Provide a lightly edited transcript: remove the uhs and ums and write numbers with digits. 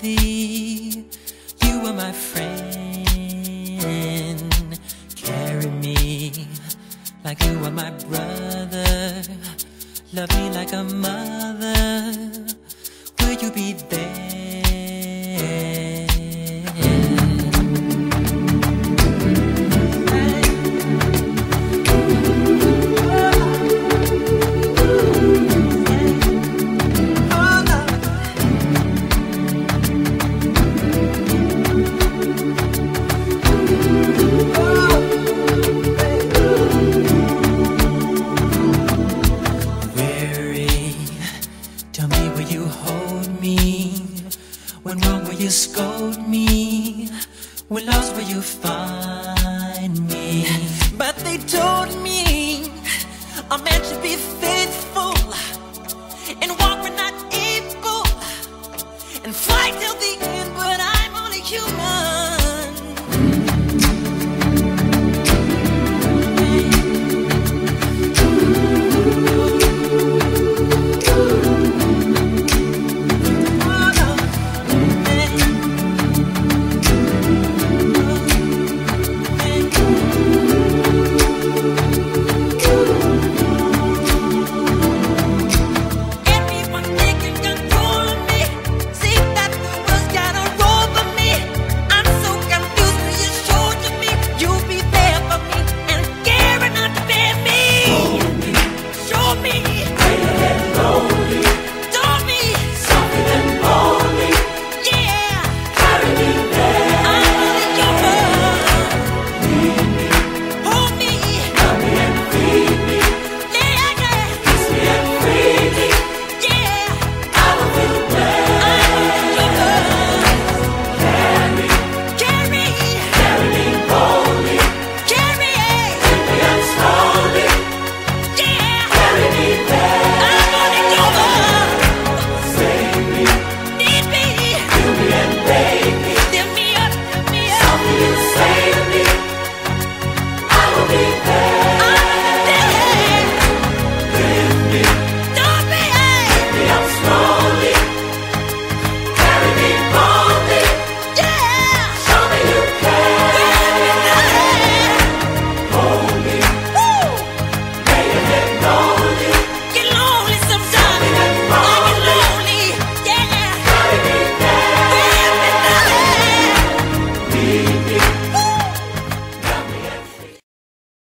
thee. You are my friend. Carry me like you are my brother. Love me like a mother. Will you be there? Tell me, will you hold me? When wrong, will you scold me? When lost, will you find me? But they told me a man should be faithful and walk when not able and fight till the end. But I'm only human.